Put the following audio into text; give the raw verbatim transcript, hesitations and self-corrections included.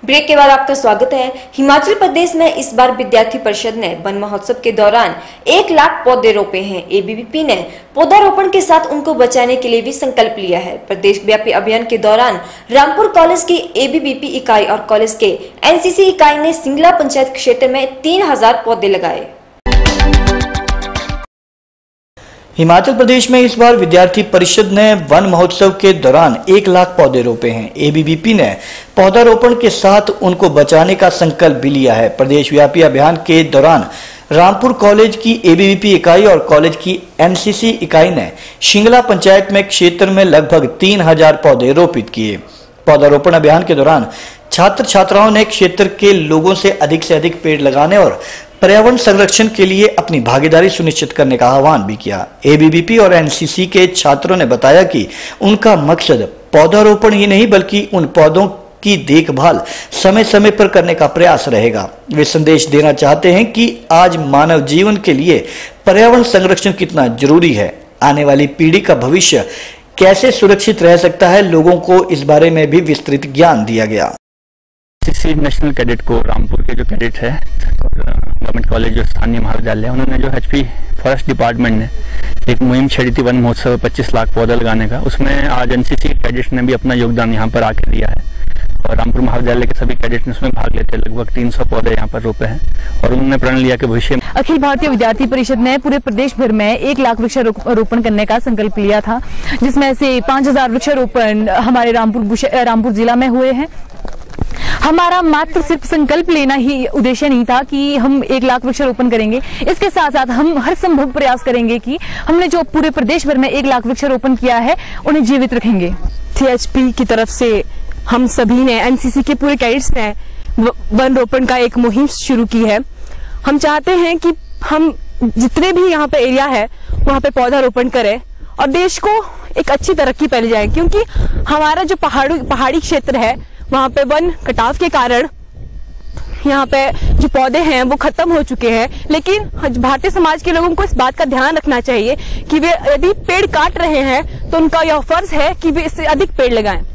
Break के बाद आपका स्वागत है। हिमाचल प्रदेश में इस बार विद्यार्थी परिषद ने वन महोत्सव के दौरान एक लाख पौधे रोपे हैं। एबीवीपी ने पौधारोपण के साथ उनको बचाने के लिए भी संकल्प लिया है। प्रदेश व्यापी अभियान के दौरान रामपुर कॉलेज की एबीवीपी इकाई और कॉलेज के एनसीसी इकाई ने सिंगला पंचायत क्षेत्र में तीन हजार पौधे लगाए। हिमाचल प्रदेश में इस बार विद्यार्थी परिषद ने वन महोत्सव के दौरान एक लाख पौधे रोपे हैं। एबीवीपी ने पौधारोपण के साथ उनको बचाने का संकल्प भी लिया है। प्रदेश व्यापी अभियान के दौरान रामपुर कॉलेज की एबीवीपी इकाई और कॉलेज की एनसीसी इकाई ने शिंगला पंचायत में क्षेत्र में लगभग तीन हजार पौधे रोपित किए। पौधारोपण अभियान के दौरान छात्र छात्राओं ने क्षेत्र के लोगों से अधिक से अधिक पेड़ लगाने और पर्यावरण संरक्षण के लिए अपनी भागीदारी सुनिश्चित करने का आह्वान भी किया। एबीवीपी और एनसीसी के छात्रों ने बताया कि उनका मकसद पौधारोपण ही नहीं बल्कि उन पौधों की देखभाल समय समय पर करने का प्रयास रहेगा। वे संदेश देना चाहते हैं कि आज मानव जीवन के लिए पर्यावरण संरक्षण कितना जरूरी है। आने वाली पीढ़ी का भविष्य कैसे सुरक्षित रह सकता है, लोगों को इस बारे में भी विस्तृत ज्ञान दिया गया। एनसीसी नेशनल कैडेट को रामपुर के जो कैडेट है गवर्नमेंट कॉलेज जो स्थानीय महाविद्यालय, उन्होंने जो एचपी फॉरेस्ट डिपार्टमेंट ने एक मुहिम छेड़ी थी वन महोत्सव पच्चीस लाख पौधा लगाने का। उसमें आज एनसीसी कैडेट्स ने भी अपना योगदान यहाँ पर आके दिया है और रामपुर महाविद्यालय के सभी कैडेट्स ने उसमें भाग लेते हैं। लगभग तीन सौ पौधे यहाँ पर रोपे हैं और उन्होंने प्रण लिया कि भविष्य में अखिल भारतीय विद्यार्थी परिषद ने पूरे प्रदेश भर में एक लाख वृक्षारोपण करने का संकल्प लिया था, जिसमें से पांच हजार वृक्षारोपण हमारे रामपुर रामपुर जिला में हुए हैं। हमारा मात्र सिर्फ संकल्प लेना ही उद्देश्य नहीं था कि हम एक लाख वृक्षारोपण करेंगे, इसके साथ साथ हम हर संभव प्रयास करेंगे कि हमने जो पूरे प्रदेश भर में एक लाख वृक्षारोपण किया है उन्हें जीवित रखेंगे। सीएचपी की तरफ से हम सभी ने, एनसीसी के पूरे कैडेट्स ने वन रोपण का एक मुहिम शुरू की है। हम चाहते हैं कि हम जितने भी यहाँ पे एरिया है वहाँ पे पौधारोपण करें और देश को एक अच्छी तरक्की पहले जाए, क्योंकि हमारा जो पहाड़ी पहाड़ी क्षेत्र है वहाँ पे वन कटाव के कारण यहाँ पे जो पौधे हैं वो खत्म हो चुके हैं। लेकिन भारतीय समाज के लोगों को इस बात का ध्यान रखना चाहिए कि वे यदि पेड़ काट रहे हैं तो उनका यह फर्ज है कि वे इससे अधिक पेड़ लगाएं।